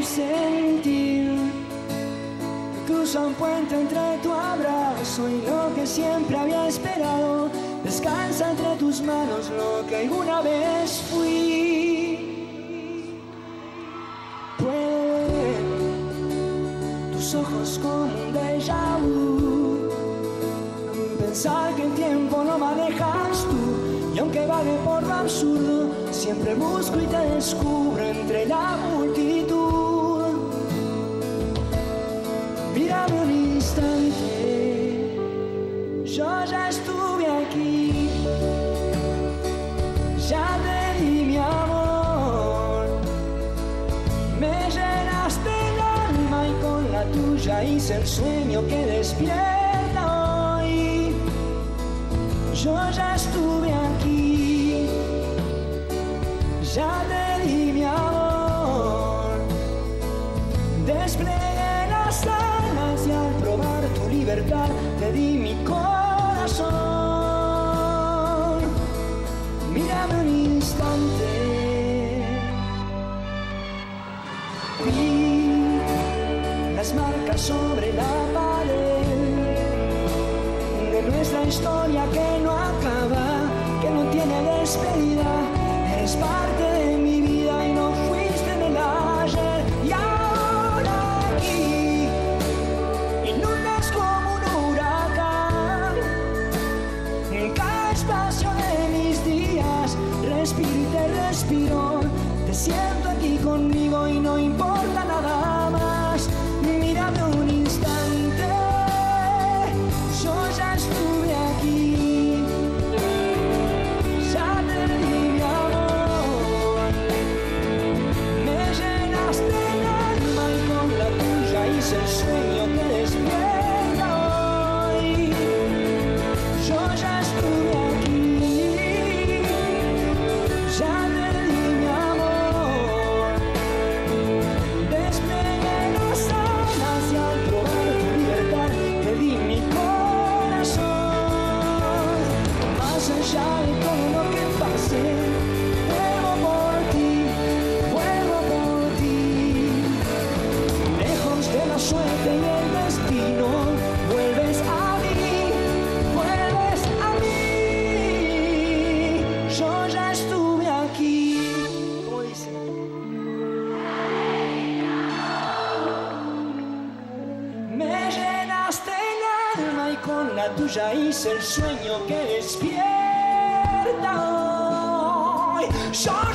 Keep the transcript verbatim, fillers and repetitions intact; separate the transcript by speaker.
Speaker 1: sentir. Cruza un puente entre tu abrazo y lo que siempre había esperado. Descansa entre tus manos lo que alguna vez fui. Puede ver tus ojos como un déjà vu. Pensar que el tiempo no manejas tú. Y aunque vale por lo absurdo, siempre busco y te descubro entre la multitud. Mírame un instante, yo ya estuve aquí. Ya te di mi amor, me llenaste el alma y con la tuya hice el sueño que despierta hoy. Yo ya estuve aquí, ya te di mi amor, desplegué las alas y al probar tu libertad te di mi corazón. Mírame un instante, vi las marcas sobre la pared de nuestra historia que no acaba, que no tiene despedida. Eres parte de mi vida y no fuiste en el ayer. Y ahora aquí inundas como un huracán cada espacio de mis días. Respiro y te respiro, te siento aquí conmigo y no importa nada más. Mírame un instante, yo ya estuve aquí, ya te di mi amor, me llenaste el alma y con la tuya hice el sueño que despierta hoy. Yo ya estuve aquí, ya te di mi amor, desplegué las alas y al probar tu libertad te di mi corazón. Más allá de todo lo que pase, vuelvo por ti, vuelvo por ti. Lejos de la suerte y el destino, vuelves a mí, vuelves a mí. Yo ya estuve aquí. ¿Cómo dice? Me llenaste el alma y con la tuya hice el sueño que despierta hoy. Yo